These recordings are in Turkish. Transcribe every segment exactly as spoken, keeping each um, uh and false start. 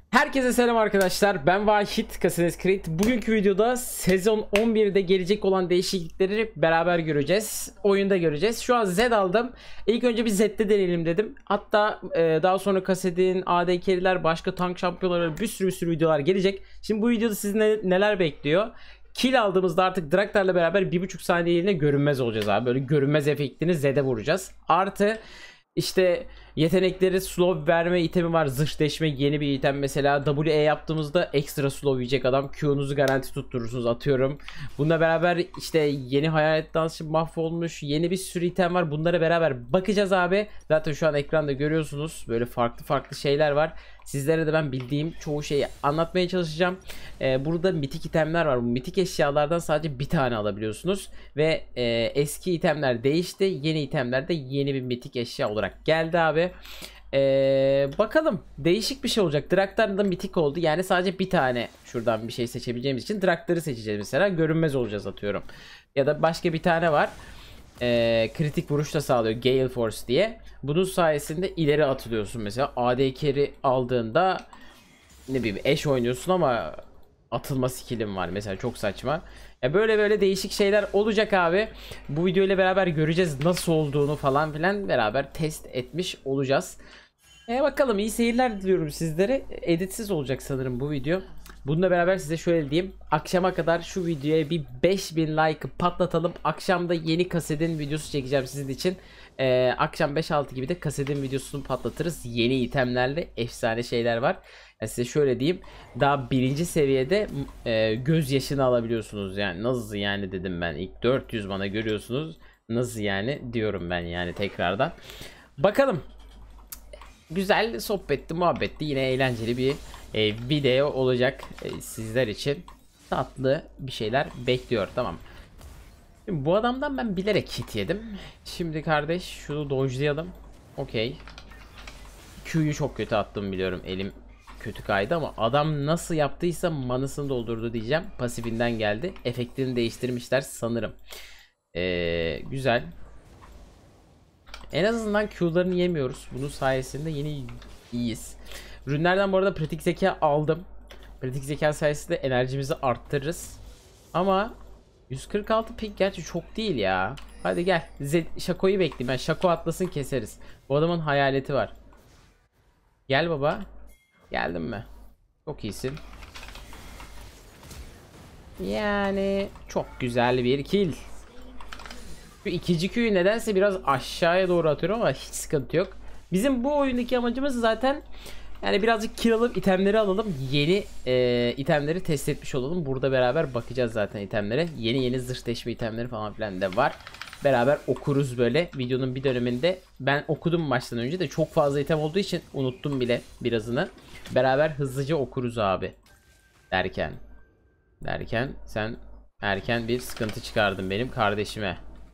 Herkese selam arkadaşlar. Ben Vahit Kasines Creed. Bugünkü videoda sezon on birde gelecek olan değişiklikleri beraber göreceğiz. Oyunda göreceğiz. Şu an Z aldım. İlk önce bir Z'de deneyelim dedim. Hatta e, daha sonra Kasedin, A D Carry'ler, başka tank şampiyonları, bir sürü bir sürü videolar gelecek. Şimdi bu videoda sizi ne, neler bekliyor? Kill aldığımızda artık Draktar'la beraber bir buçuk saniyeliğine görünmez olacağız abi. Böyle görünmez efektini Z'de vuracağız. Artı İşte yetenekleri slow verme itemi var. Zırh deşme yeni bir item. Mesela W E yaptığımızda ekstra slow yiyecek adam. Q'nuzu garanti tutturursunuz, atıyorum. Bununla beraber işte yeni hayalet dansı mahvolmuş. Yeni bir sürü item var. Bunlara beraber bakacağız abi. Zaten şu an ekranda görüyorsunuz. Böyle farklı farklı şeyler var. Sizlere de ben bildiğim çoğu şeyi anlatmaya çalışacağım. Ee, burada mitik itemler var. Bu mitik eşyalardan sadece bir tane alabiliyorsunuz. Ve e, eski itemler değişti. Yeni itemler de yeni bir mitik eşya olarak geldi abi. Ee, bakalım. Değişik bir şey olacak. Draktar da mitik oldu. Yani sadece bir tane şuradan bir şey seçebileceğimiz için Draktar'ı seçeceğiz mesela. Görünmez olacağız atıyorum. Ya da başka bir tane var. Ee, kritik vuruş da sağlıyor, Gale Force diye. Bunun sayesinde ileri atılıyorsun mesela. A D Carry aldığında ne bileyim eş oynuyorsun ama atılma skill'im var mesela, çok saçma. Ya böyle böyle değişik şeyler olacak abi. Bu video ile beraber göreceğiz nasıl olduğunu falan filan, beraber test etmiş olacağız. E bakalım, iyi seyirler diliyorum sizlere. Editsiz olacak sanırım bu video. Bununla beraber size şöyle diyeyim. Akşama kadar şu videoya bir beş bin like patlatalım. Akşam da yeni kasetin videosu çekeceğim sizin için. Ee, akşam beş altı gibi de kasetin videosunu patlatırız. Yeni itemlerle efsane şeyler var. Yani size şöyle diyeyim. Daha birinci seviyede e, göz yaşını alabiliyorsunuz. Yani nasıl yani dedim ben. İlk dört yüz bana görüyorsunuz. Nasıl yani diyorum ben yani tekrardan. Bakalım. Güzel sohbetti, muhabbetti. Yine eğlenceli bir e, video olacak e, sizler için. Tatlı bir şeyler bekliyor. Tamam. Şimdi bu adamdan ben bilerek hit yedim. Şimdi kardeş şunu dodge'layalım. Okey. Q'yu çok kötü attım biliyorum. Elim kötü kaydı ama adam nasıl yaptıysa manasını doldurdu diyeceğim. Pasifinden geldi. Efektini değiştirmişler sanırım. Ee, güzel. En azından Q'larını yemiyoruz. Bunun sayesinde yeni iyiyiz. Ürünlerden bu arada pratik zeka aldım. Pratik zeka sayesinde enerjimizi arttırırız. Ama yüz kırk altı ping gerçi çok değil ya. Hadi gel. Şako'yu bekleyeyim. Ben Şako atlasın, keseriz. Bu adamın hayaleti var. Gel baba. Geldin mi? Çok iyisin. Yani çok güzel bir kill. Şu ikinci Q'yu nedense biraz aşağıya doğru atıyorum ama hiç sıkıntı yok. Bizim bu oyundaki amacımız zaten yani birazcık kill alıp itemleri alalım. Yeni e, itemleri test etmiş olalım. Burada beraber bakacağız zaten itemlere. Yeni yeni zırh deşme itemleri falan filan da var. Beraber okuruz böyle. Videonun bir döneminde ben okudum baştan önce de, çok fazla item olduğu için unuttum bile birazını. Beraber hızlıca okuruz abi. Derken. Derken sen erken bir sıkıntı çıkardın benim kardeşime.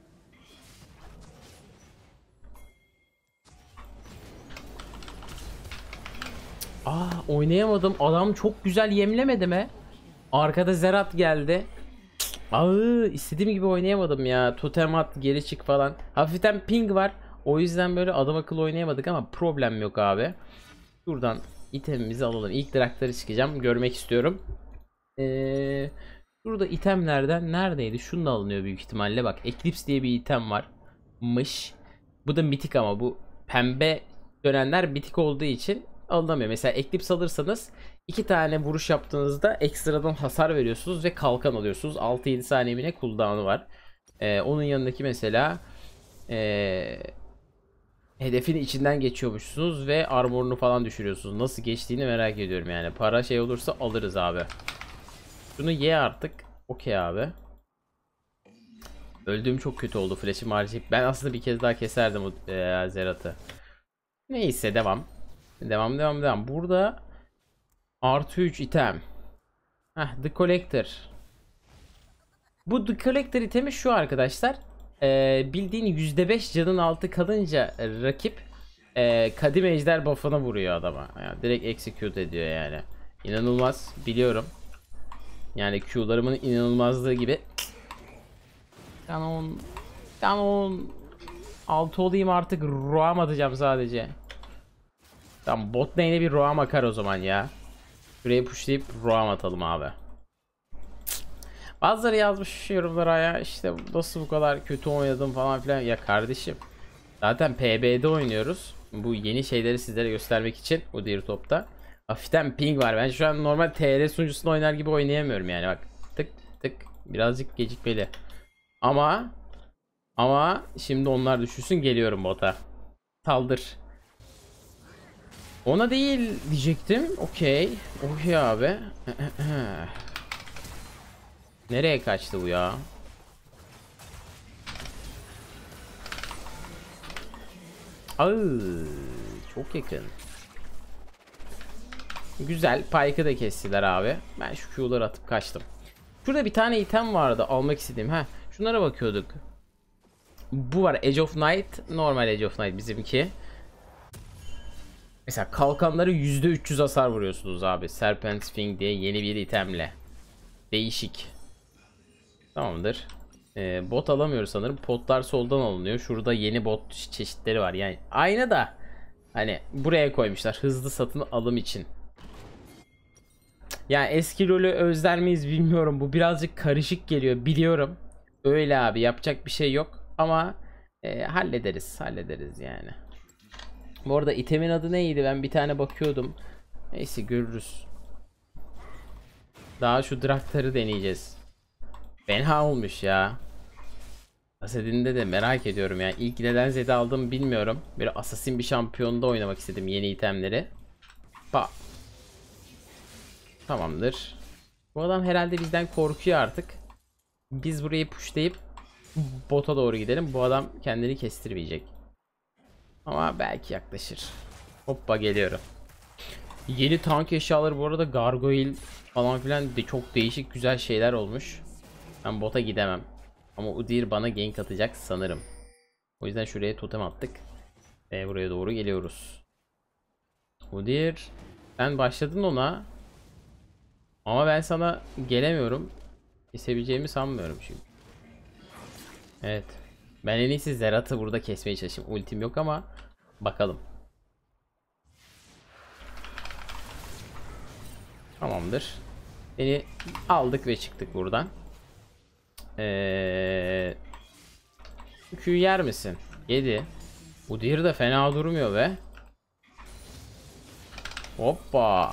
Aa, oynayamadım. Adam çok güzel yemlemedi mi? Arkada Zerat geldi. Aa, istediğim gibi oynayamadım ya. Totem at, geri çık falan. Hafiften ping var. O yüzden böyle adam akıllı oynayamadık ama problem yok abi. Şuradan itemimizi alalım. İlk Draktar'ı çıkacağım. Görmek istiyorum. Ee, burada itemlerden neredeydi? Şununla alınıyor büyük ihtimalle. Bak, Eclipse diye bir item var. Mış. Bu da mitik ama bu pembe dönenler mitik olduğu için alınamıyor. Mesela Eclipse alırsanız iki tane vuruş yaptığınızda ekstradan hasar veriyorsunuz ve kalkan alıyorsunuz. altı yedi saniye ne cooldown'u var. Ee, onun yanındaki mesela ee, hedefin içinden geçiyormuşsunuz ve armorunu falan düşürüyorsunuz. Nasıl geçtiğini merak ediyorum yani. Para şey olursa alırız abi. Şunu ye artık. Okey abi. Öldüğüm çok kötü oldu. Flash'imi harcayıp. Ben aslında bir kez daha keserdim o ee, Zerat'ı. Neyse devam. Devam devam devam. Burada artı üç item. Heh, The Collector. Bu The Collector itemi şu arkadaşlar. Ee, bildiğin yüzde beş canın altı kalınca rakip e, kadim ejder buff'ına vuruyor adama. Yani direkt execute ediyor yani. İnanılmaz, biliyorum. Yani Q'larımın inanılmazlığı gibi. Kanon. Kanon. altı olayım artık, roam atacağım sadece. Tamam, bot lane'e bir roam akar o zaman ya. Şuraya pushlayıp roam atalım abi. Bazıları yazmış yorumlara ya işte nasıl bu kadar kötü oynadım falan filan. Ya kardeşim zaten P B'de oynuyoruz. Bu yeni şeyleri sizlere göstermek için bu diğer topta. Hafiften ping var. Ben şu an normal T R sunucusunda oynar gibi oynayamıyorum yani bak. Tık tık birazcık gecikmeli. Ama ama şimdi onlar düşünsün geliyorum bota. Saldır. Ona değil diyecektim. Okey. Okey abi. Nereye kaçtı bu ya? Aa, çok yakın. Güzel. Pike'ı da kestiler abi. Ben şu Q'ları atıp kaçtım. Şurada bir tane item vardı almak istediğim. Ha, şunlara bakıyorduk. Bu var Edge of Night. Normal Edge of Night bizimki. Mesela kalkanları yüzde üç yüz hasar vuruyorsunuz abi. Serpent Sphinx diye yeni bir itemle. Değişik. Tamamdır. Ee, bot alamıyoruz sanırım. Potlar soldan alınıyor. Şurada yeni bot çeşitleri var. Yani aynı da hani buraya koymuşlar hızlı satın alım için. Yani eski LoL'ü özler miyiz bilmiyorum. Bu birazcık karışık geliyor biliyorum. Öyle abi yapacak bir şey yok. Ama e, hallederiz. Hallederiz yani. Bu arada itemin adı neydi? Ben bir tane bakıyordum. Neyse görürüz. Daha şu Draktar'ı deneyeceğiz. Fena olmuş ya. Asadin'de de merak ediyorum yani. İlk neden Zed'i aldım bilmiyorum. Böyle Assassin bir şampiyonda oynamak istedim yeni itemleri. Pa. Tamamdır. Bu adam herhalde bizden korkuyor artık. Biz burayı pushlayıp bota doğru gidelim. Bu adam kendini kestirmeyecek. Ama belki yaklaşır. Hoppa geliyorum. Yeni tank eşyaları bu arada gargoyle falan filan de çok değişik güzel şeyler olmuş. Ben bota gidemem. Ama Udyr bana gank atacak sanırım. O yüzden şuraya totem attık. Ve buraya doğru geliyoruz. Udyr sen başladın ona. Ama ben sana gelemiyorum. Kesebileceğimi sanmıyorum çünkü. Evet. Ben en iyisi Zerat'ı burada kesmeye çalışayım. Ultim yok ama bakalım. Tamamdır. Beni aldık ve çıktık buradan. Eee Q yer misin? Yedi. Udyr de fena durmuyor be. Hoppa.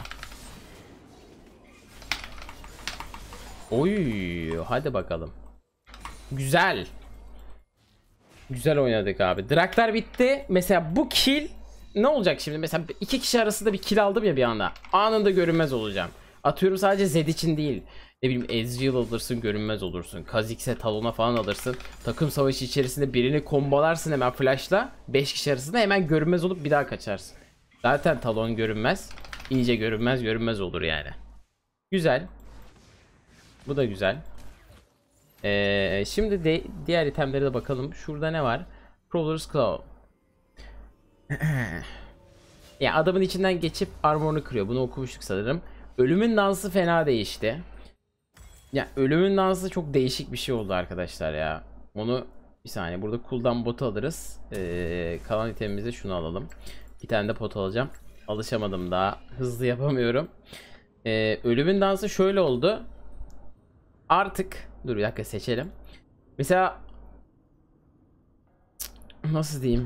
Oy, hadi bakalım. Güzel. Güzel oynadık abi. Draktar bitti. Mesela bu kill ne olacak şimdi? Mesela iki kişi arasında bir kill aldım ya bir anda. Anında görünmez olacağım. Atıyorum sadece Zed için değil. Ne bileyim Ezreal alırsın görünmez olursun. Kha'Zix'e Talon'a falan alırsın. Takım savaşı içerisinde birini kombalarsın hemen flash'la. beş kişi arasında hemen görünmez olup bir daha kaçarsın. Zaten Talon görünmez. İyice görünmez görünmez olur yani. Güzel. Bu da güzel. Ee, şimdi de diğer itemlere de bakalım. Şurada ne var? Prowler's Claw. Ya adamın içinden geçip armorunu kırıyor. Bunu okumuştuk sanırım. Ölümün dansı fena değişti. Ya ölümün dansı çok değişik bir şey oldu arkadaşlar ya. Onu bir saniye burada cooldown botu alırız. Ee, kalan itemimize şunu alalım. Bir tane de pot alacağım. Alışamadım daha. Hızlı yapamıyorum. Ee, ölümün dansı şöyle oldu. Artık dur bir dakika seçelim. Mesela nasıl diyeyim?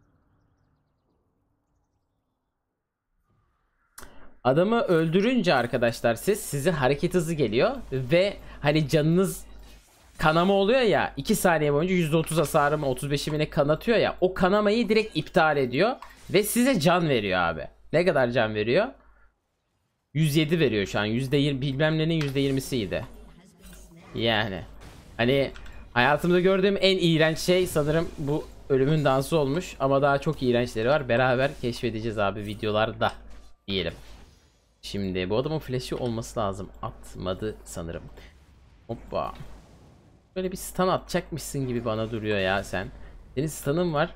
Adamı öldürünce arkadaşlar siz size hareket hızı geliyor ve hani canınız kanama oluyor ya iki saniye boyunca yüzde otuz hasarı mı otuz beşi ne kanatıyor ya o kanamayı direkt iptal ediyor ve size can veriyor abi. Ne kadar can veriyor? yüz yedi veriyor şu an. yüzde yirmi bilmem nenin yüzde yirmisiydi. Yani hani hayatımda gördüğüm en iğrenç şey sanırım bu ölümün dansı olmuş ama daha çok iğrençleri var. Beraber keşfedeceğiz abi videolarda diyelim. Şimdi bu adamın flash'i olması lazım. Atmadı sanırım. Hoppa. Böyle bir stun atacakmışsın gibi bana duruyor ya sen. Senin stun'ın var.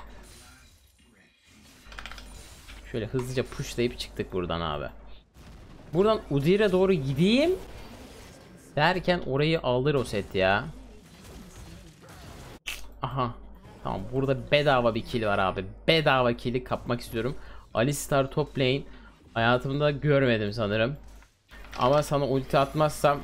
Şöyle hızlıca pushlayıp çıktık buradan abi. Buradan Udyr'e doğru gideyim derken orayı alır o set ya. Aha. Tamam burada bedava bir kill var abi. Bedava kill'i kapmak istiyorum. Alistar top lane. Hayatımda görmedim sanırım. Ama sana ulti atmazsam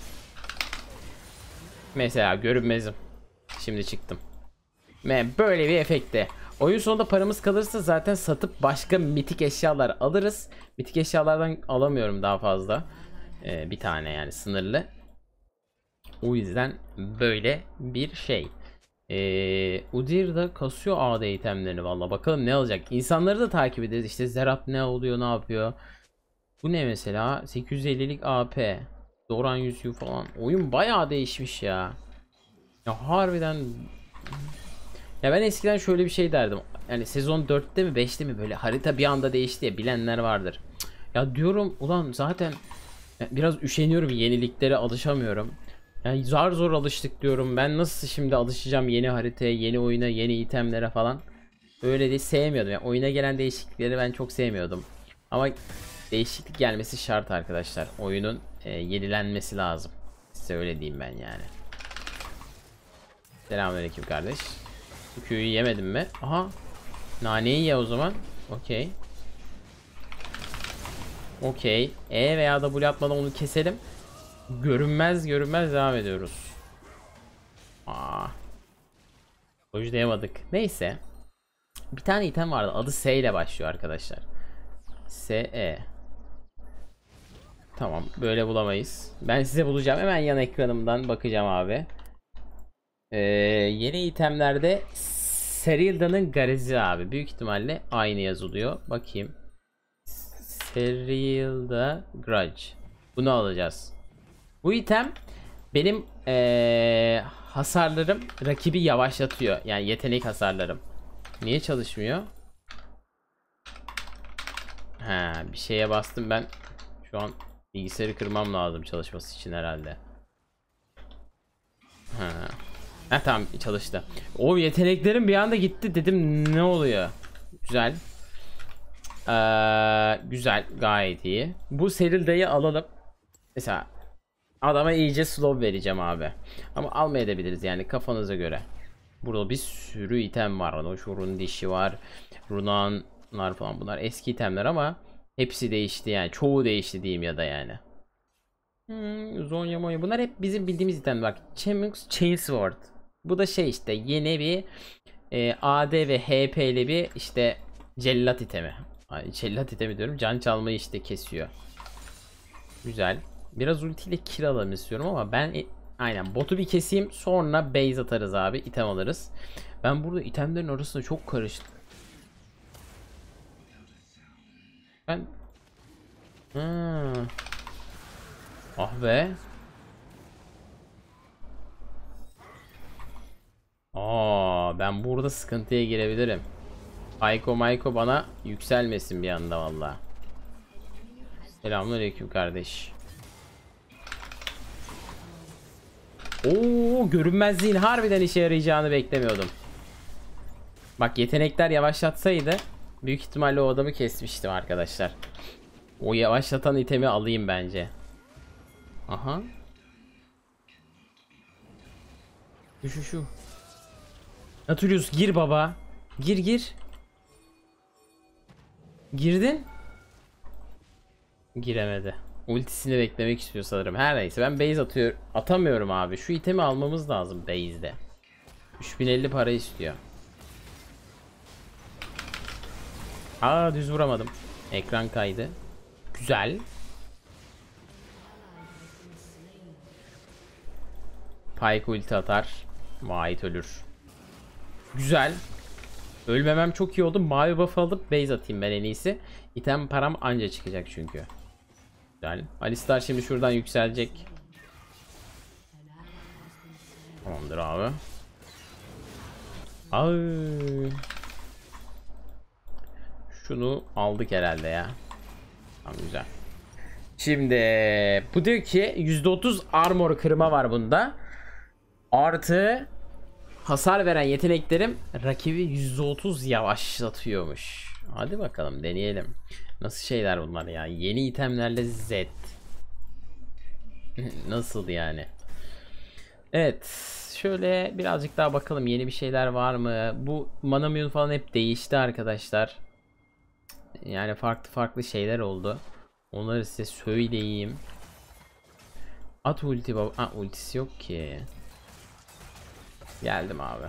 mesela görünmezim. Şimdi çıktım. Ve böyle bir efekte. Oyun sonunda paramız kalırsa zaten satıp başka mitik eşyalar alırız. Mitik eşyalardan alamıyorum daha fazla. Ee, bir tane yani sınırlı. O yüzden böyle bir şey. Ee, Udyr da kasıyor A D itemlerini valla. Bakalım ne alacak. İnsanları da takip ederiz. İşte Zerat ne oluyor, ne yapıyor. Bu ne mesela? sekiz yüz ellilik A P. Doran yüzüğü falan. Oyun bayağı değişmiş ya. Ya harbiden. Ya ben eskiden şöyle bir şey derdim. Yani sezon dörtte mi beşte mi böyle harita bir anda değişti ya, bilenler vardır. Ya diyorum ulan zaten biraz üşeniyorum, yeniliklere alışamıyorum. Yani zar zor alıştık diyorum. Ben nasıl şimdi alışacağım yeni haritaya, yeni oyuna, yeni itemlere falan. Öyle değil, sevmiyordum. Yani oyuna gelen değişiklikleri ben çok sevmiyordum. Ama değişiklik gelmesi şart arkadaşlar. Oyunun e, yenilenmesi lazım. Size öyle diyeyim ben yani. Selamünaleyküm kardeş. Bu köyü yemedim mi? Aha. Naneyi ye o zaman. Okey. Okey. E veya W atmadan onu keselim. Görünmez görünmez devam ediyoruz. Aa. Dojlayamadık. Neyse. Bir tane item vardı. Adı S ile başlıyor arkadaşlar. S E. Tamam. Böyle bulamayız. Ben size bulacağım. Hemen yan ekranımdan bakacağım abi. Ee, yeni itemlerde Serilda'nın Garezi abi. Büyük ihtimalle aynı yazılıyor. Bakayım. Serilda Grudge. Bunu alacağız. Bu item benim ee, hasarlarım rakibi yavaşlatıyor. Yani yetenek hasarlarım. Niye çalışmıyor? Ha, bir şeye bastım ben. Şu an bilgisayarı kırmam lazım çalışması için herhalde. Ha. Ha tamam, çalıştı. O yeteneklerim bir anda gitti, dedim ne oluyor? Güzel. Ee, güzel, gayet iyi. Bu Serilda'yı alalım. Mesela adama iyice slow vereceğim abi. Ama almayabiliriz yani kafanıza göre. Burada bir sürü item var. Noşur'un dişi var. Runanlar falan, bunlar eski itemler ama hepsi değişti yani. Çoğu değişti diyeyim ya da yani. Hmm, Zonya Monya. Bunlar hep bizim bildiğimiz itemler. Bak, Chemix Chainsword. Bu da şey işte yeni bir e, A D ve H P ile bir işte cellat itemi. Ay, cellat itemi diyorum. Can çalmayı işte kesiyor. Güzel. Biraz ultiyle kill alalım istiyorum ama ben e, aynen botu bir keseyim, sonra base atarız abi, item alırız. Ben burada itemlerin arasında çok karıştım. Ben hmm. Ah be. Aa, ben burada sıkıntıya girebilirim. Ayko Mayko bana yükselmesin bir anda valla. Selamünaleyküm kardeş. Oo, görünmezliğin harbiden işe yarayacağını beklemiyordum. Bak, yetenekler yavaşlatsaydı büyük ihtimalle o adamı kesmiştim arkadaşlar. O yavaşlatan itemi alayım bence. Aha. Şu şu şu. Nautilus gir baba. Gir gir. Girdin. Giremedi. Ultisini beklemek istiyor sanırım. Her neyse, ben base atıyor, atamıyorum abi. Şu itemi almamız lazım base'de. üç bin elli para istiyor. Aa, düz vuramadım. Ekran kaydı. Güzel. Pyke ulti atar. Vahit ölür. Güzel. Ölmemem çok iyi oldu. Mavi buff alıp base atayım ben en iyisi. İtem param anca çıkacak çünkü. Güzel. Alistar şimdi şuradan yükselecek. Tamamdır abi. Ay. Şunu aldık herhalde ya. Tamam, güzel. Şimdi bu diyor ki yüzde otuz armor kırma var bunda. Artı hasar veren yeteneklerim rakibi yüzde otuz yavaşlatıyormuş. Hadi bakalım deneyelim. Nasıl şeyler bunlar ya? Yeni itemlerle Z. Nasıl yani? Evet. Şöyle birazcık daha bakalım, yeni bir şeyler var mı? Bu Manamune falan hep değişti arkadaşlar. Yani farklı farklı şeyler oldu. Onları size söyleyeyim. At ulti baba. Aa, ultisi yok ki. Geldim abi.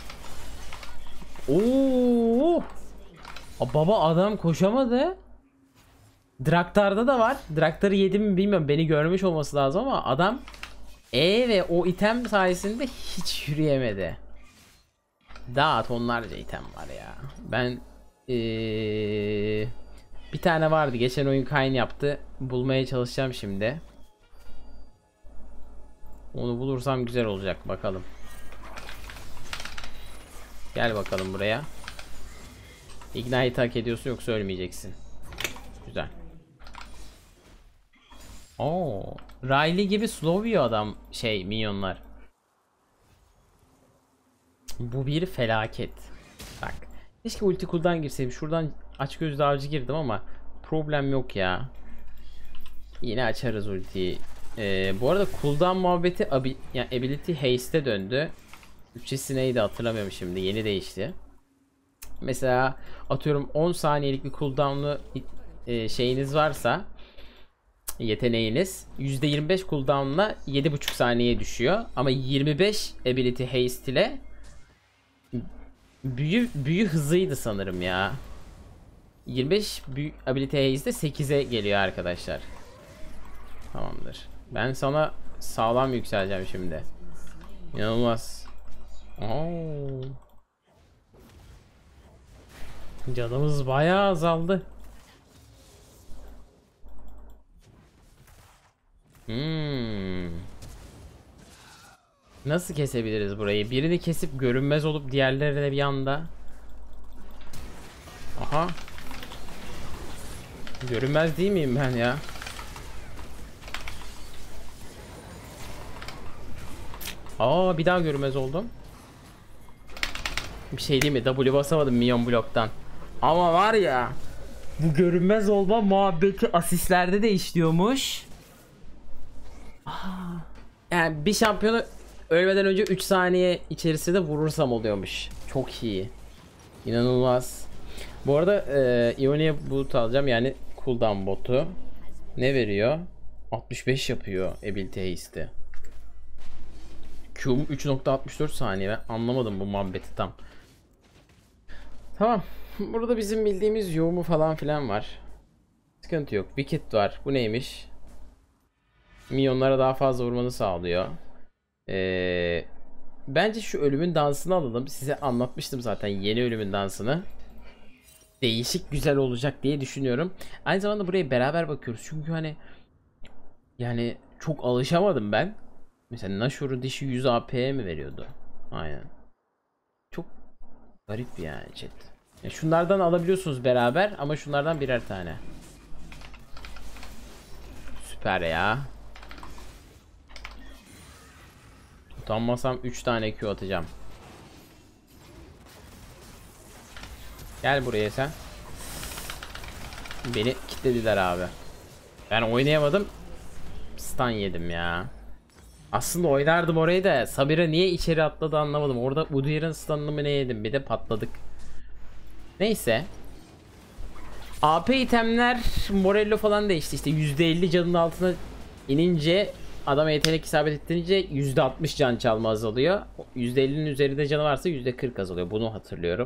Oo! Aa, baba adam koşamadı. Draktar'da da var. Draktar'ı yedi mi bilmiyorum. Beni görmüş olması lazım ama adam E ve o item sayesinde hiç yürüyemedi. Daha tonlarca item var ya. Ben ee, bir tane vardı. Geçen oyun Kayn yaptı. Bulmaya çalışacağım şimdi. Onu bulursam güzel olacak. Bakalım. Gel bakalım buraya. Ignite hak ediyorsun yoksa ölmeyeceksin. Güzel. Oo, Riley gibi slow yiyor adam şey minyonlar. Bu bir felaket. Bak. Keşke ulti cool'dan girseydim. Şuradan açgözlü avcı girdim ama problem yok ya. Yine açarız ultiyi. Ee, bu arada cooldown muhabbeti abi, yani ability haste'e döndü. Türkçesi neydi hatırlamıyorum şimdi. Yeni değişti. Mesela atıyorum on saniyelik bir cooldown'lu e, şeyiniz varsa, yeteneğiniz yüzde yirmi beş cooldown'la yedi buçuk saniyeye düşüyor. Ama yirmi beş ability haste ile büyü büyü hızıydı sanırım ya. yirmi beş büyü ability haste sekize geliyor arkadaşlar. Tamamdır. Ben sana sağlam yükseleceğim şimdi. İnanılmaz. Oo. Canımız bayağı azaldı. Hmm. Nasıl kesebiliriz burayı? Birini kesip görünmez olup diğerlerine bir anda. Aha. Görünmez değil miyim ben ya? Aa, bir daha görünmez oldum. Bir şey değil mi? W basamadım minyon bloktan. Ama var ya, bu görünmez olma muhabbeti asistlerde de işliyormuş. Aa. Yani bir şampiyonu ölmeden önce üç saniye içerisinde vurursam oluyormuş. Çok iyi. İnanılmaz. Bu arada e, Ionia boot alacağım, yani cooldown botu. Ne veriyor? altmış beş yapıyor ability haste'i. Q'um üç nokta altmış dört saniye. Ben anlamadım bu muhabbeti tam. Tamam. Burada bizim bildiğimiz yoğumu falan filan var. Sıkıntı yok. Wicked var. Bu neymiş? Minyonlara daha fazla vurmanı sağlıyor. Ee, bence şu ölümün dansını alalım. Size anlatmıştım zaten yeni ölümün dansını. Değişik güzel olacak diye düşünüyorum. Aynı zamanda buraya beraber bakıyoruz. Çünkü hani yani çok alışamadım ben. Mesela Nashor'un dişi yüz A P mi veriyordu? Aynen. Çok garip yani chat. Ya şunlardan alabiliyorsunuz beraber ama şunlardan birer tane. Süper ya. Utanmasam üç tane Q atacağım. Gel buraya sen. Beni kilitlediler abi. Ben oynayamadım. Stun yedim ya. Aslında oynardım orayı da Samira niye içeri atladı anlamadım. Orada Udyr'ın stun'ını mı ne yedim, bir de patladık. Neyse. A P itemler Morello falan değişti. İşte yüzde elli canın altına inince, adama yetenek isabet ettirince yüzde altmış can çalma azalıyor. yüzde ellinin üzerinde canı varsa yüzde kırk azalıyor. Bunu hatırlıyorum.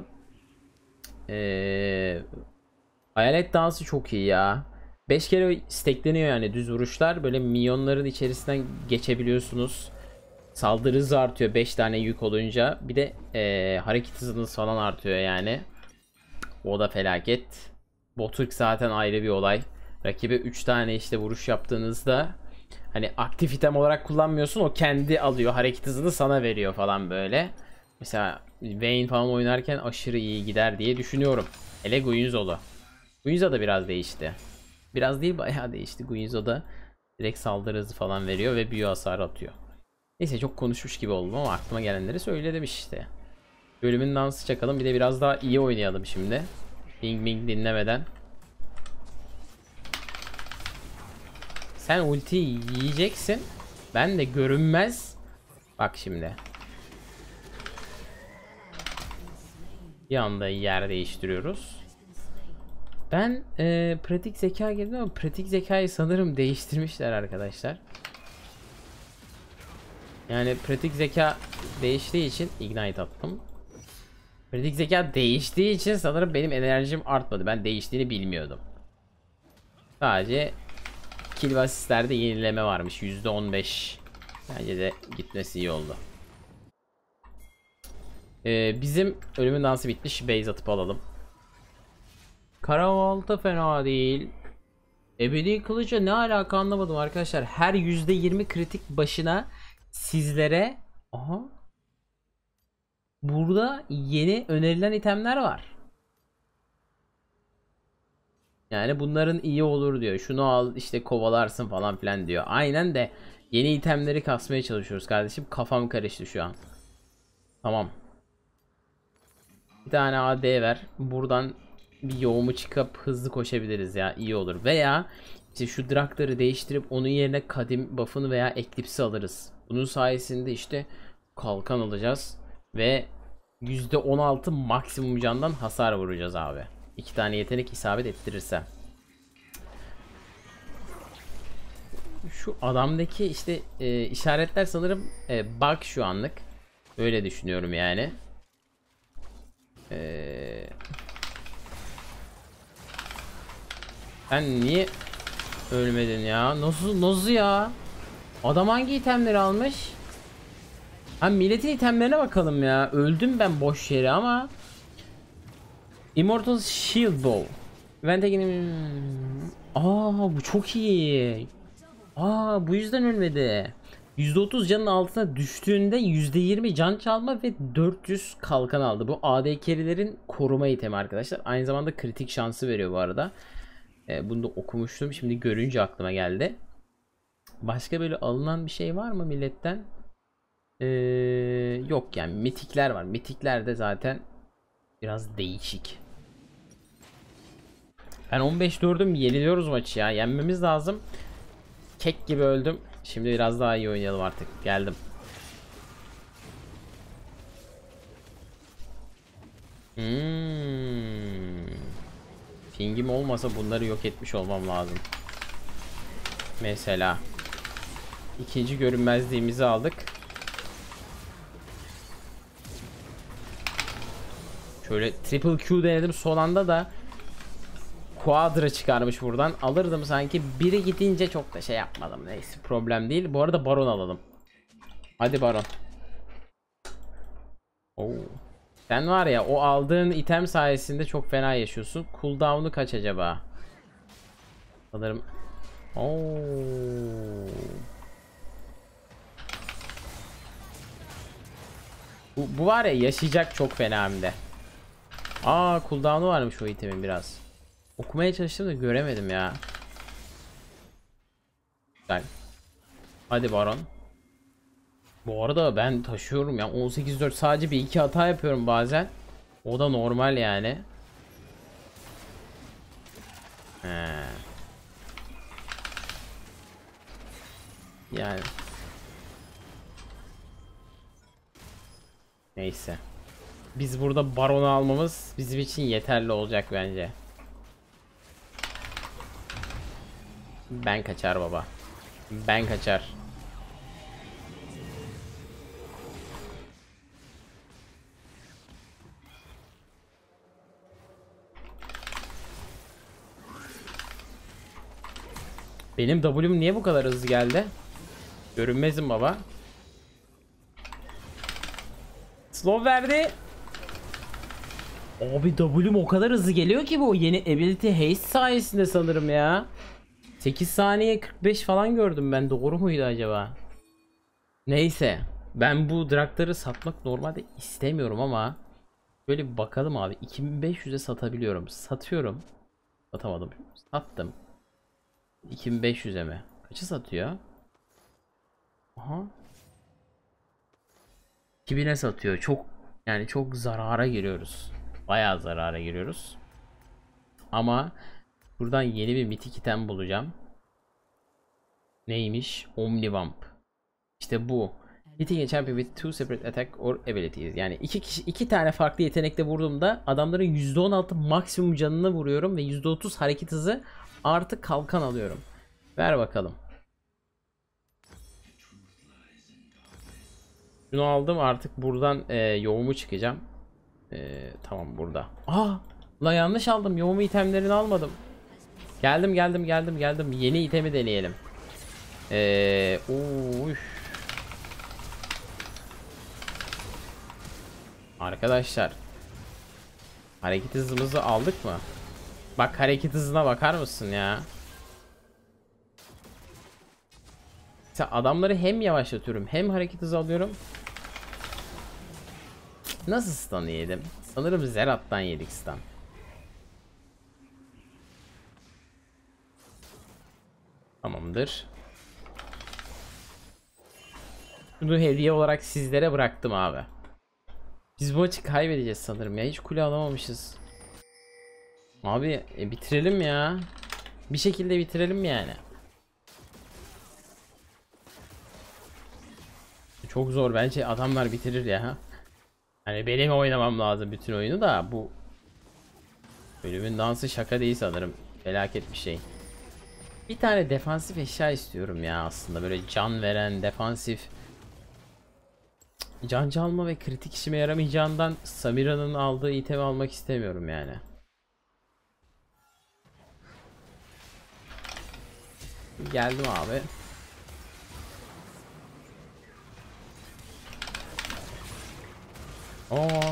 Ee, hayalet dansı çok iyi ya. beş kere stackleniyor yani düz vuruşlar. Böyle minyonların içerisinden geçebiliyorsunuz. Saldırı hızı artıyor beş tane yük olunca. Bir de ee, hareket hızınız falan artıyor yani. O da felaket. Boturk zaten ayrı bir olay. Rakibe üç tane işte vuruş yaptığınızda hani aktif item olarak kullanmıyorsun, o kendi alıyor hareket hızını sana veriyor falan böyle. Mesela Vayne falan oynarken aşırı iyi gider diye düşünüyorum. Hele Guinzo'lu. Guinzo da biraz değişti. Biraz değil, bayağı değişti. Guinzo'da direkt saldırı hızı falan veriyor ve büyü hasarı atıyor. Neyse, çok konuşmuş gibi oldum ama aklıma gelenleri söyledim işte. Bölümün dansı çakalım, bir de biraz daha iyi oynayalım şimdi. Bing bing dinlemeden. Sen ulti yiyeceksin. Ben de görünmez. Bak şimdi. Bir anda yer değiştiriyoruz. Ben e, pratik zeka girdim ama pratik zekayı sanırım değiştirmişler arkadaşlar. Yani pratik zeka değiştiği için ignite attım. Pratik zeka değiştiği için sanırım benim enerjim artmadı. Ben değiştiğini bilmiyordum. Sadece kill ve asistlerde yenileme varmış. yüzde on beş. Bence de gitmesi iyi oldu. Ee, bizim ölümün dansı bitmiş. Base atıp alalım. Karavalta fena değil. Ebedi kılıca ne alaka anlamadım arkadaşlar. Her yüzde yirmi kritik başına sizlere aha, burada yeni önerilen itemler var. Yani bunların iyi olur diyor. Şunu al işte kovalarsın falan filan diyor. Aynen de yeni itemleri kasmaya çalışıyoruz kardeşim. Kafam karıştı şu an. Tamam. Bir tane A D ver. Buradan bir yoğumu çıkıp hızlı koşabiliriz ya. İyi olur. Veya işte şu Draktar'ı değiştirip onun yerine kadim buff'ını veya Eclipse'i alırız. Bunun sayesinde işte kalkan alacağız. Ve yüzde on altı maksimum candan hasar vuracağız abi. İki tane yetenek isabet ettirirse. Şu adamdaki işte e, işaretler sanırım e, bug şu anlık. Öyle düşünüyorum yani. Eee... Sen niye ölmedin ya? Nasıl nasıl ya? Adam hangi itemleri almış? Ha milletin itemlerine bakalım ya. Öldüm ben boş yere ama. Immortal Shield Bow. Ventekin'in... Aa bu çok iyi. Aa bu yüzden ölmedi. yüzde otuz canın altına düştüğünde yüzde yirmi can çalma ve dört yüz kalkan aldı. Bu A D carry'lerin koruma itemi arkadaşlar. Aynı zamanda kritik şansı veriyor bu arada. Ee, bunu da okumuştum. Şimdi görünce aklıma geldi. Başka böyle alınan bir şey var mı milletten? Ee, yok yani mitikler var. Mitikler de zaten biraz değişik. Ben on beş dördüm, yeniliyoruz maçı ya. Yenmemiz lazım. Kek gibi öldüm. Şimdi biraz daha iyi oynayalım artık. Geldim. Hmm. Pingim olmasa bunları yok etmiş olmam lazım. Mesela. İkinci görünmezliğimizi aldık. Şöyle triple Q denedim son anda da Quadra çıkarmış buradan. Alırdım sanki. Biri gidince çok da şey yapmadım. Neyse problem değil. Bu arada Baron alalım. Hadi Baron. Oo. Sen var ya o aldığın item sayesinde çok fena yaşıyorsun. Cooldown'u kaç acaba? Sanırım. Oo. Bu, bu var ya yaşayacak çok fena hem de. Aa cooldown'u varmış o itemin biraz. Okumaya çalıştım da göremedim ya. Güzel. Hadi Baron. Bu arada ben taşıyorum ya on sekiz dört sadece bir iki hata yapıyorum bazen. O da normal yani. He. Yani. Neyse. Biz burada Baron'u almamız bizim için yeterli olacak bence. Ben kaçar baba. Ben kaçar. Benim W'm niye bu kadar hızlı geldi? Görünmezim baba. Slow verdi. Abi W'm o kadar hızlı geliyor ki bu yeni ability haste sayesinde sanırım ya. sekiz saniye kırk beş falan gördüm ben. Doğru muydu acaba? Neyse. Ben bu Draktar'ı satmak normalde istemiyorum ama böyle bir bakalım abi. iki bin beş yüze satabiliyorum. Satıyorum. Satamadım. Sattım. iki bin beş yüze mi? Kaçı satıyor? Aha. iki bine satıyor. Çok yani çok zarara giriyoruz. Bayağı zarara giriyoruz. Ama buradan yeni bir mitik item bulacağım. Neymiş? Omnivamp. İşte bu. Hitting a champion with two separate attack or abilities. Yani iki kişi iki tane farklı yetenekle vurduğumda adamların yüzde on altı maksimum canını vuruyorum ve yüzde otuz hareket hızı artı kalkan alıyorum. Ver bakalım. Şunu aldım, artık buradan e, yoğumu çıkacağım. E, tamam burada. Aa, lan yanlış aldım. Yoğumu itemlerini almadım. Geldim geldim geldim geldim. Yeni itemi deneyelim. Eee Arkadaşlar, hareket hızımızı aldık mı? Bak, hareket hızına bakar mısın ya? Mesela adamları hem yavaşlatıyorum hem hareket hızı alıyorum. Nasıl stun yedim? Sanırım Zerat'tan yedik stun. Tamamdır. Bunu hediye olarak sizlere bıraktım abi. Biz bu maçı kaybedeceğiz sanırım ya. Hiç kule alamamışız. Abi e, bitirelim ya. Bir şekilde bitirelim yani. Çok zor, bence adamlar bitirir ya. Hani benim oynamam lazım bütün oyunu da, bu ölümün dansı şaka değil sanırım. Felaket bir şey. Bir tane defansif eşya istiyorum ya aslında, böyle can veren defansif. Can çalma ve kritik işime yaramayacağından Samira'nın aldığı itemi almak istemiyorum yani. Geldim abi. Oo.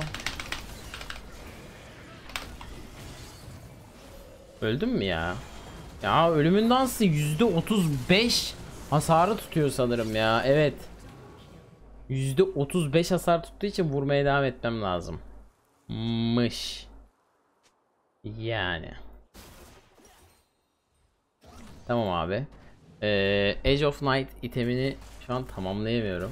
Öldüm mü ya? Ya ölümün dansı yüzde otuz beş hasarı tutuyor sanırım ya. Evet. yüzde otuz beş hasar tuttuğu için vurmaya devam etmem lazım. Mış. Yani. Tamam abi. Ee, Edge of Night itemini şu an tamamlayamıyorum.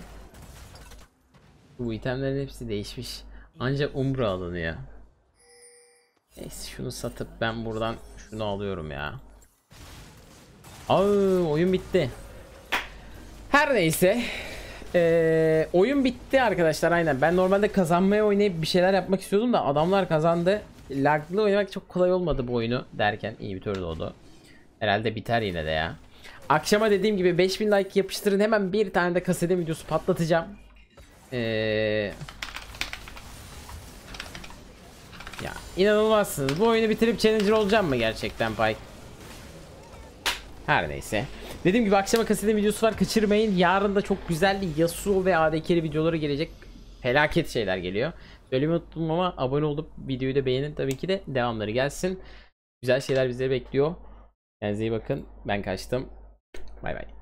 Bu itemlerin hepsi değişmiş. Ancak Umbra alınıyor. Neyse, şunu satıp ben buradan şunu alıyorum ya. Aa, oyun bitti. Her neyse. Ee, oyun bitti arkadaşlar, aynen. Ben normalde kazanmaya oynayıp bir şeyler yapmak istiyordum da adamlar kazandı. Laglı oynamak çok kolay olmadı bu oyunu derken iyi bir tur oldu. Herhalde biter yine de ya. Akşama dediğim gibi beş bin like yapıştırın, hemen bir tane de kasede videosu patlatacağım. Ee... Ya inanılmazsınız. Bu oyunu bitirip challenger olacağım mı gerçekten Pike? Her neyse. Dediğim gibi akşama kasede videosu var, kaçırmayın. Yarın da çok güzel Yasuo ve A D Carry videoları gelecek. Felaket şeyler geliyor. Söylemeyi unuttum ama abone olup videoyu da beğenin, tabii ki de devamları gelsin. Güzel şeyler bizleri bekliyor. Kendinize iyi bakın. Ben kaçtım. Bay bay.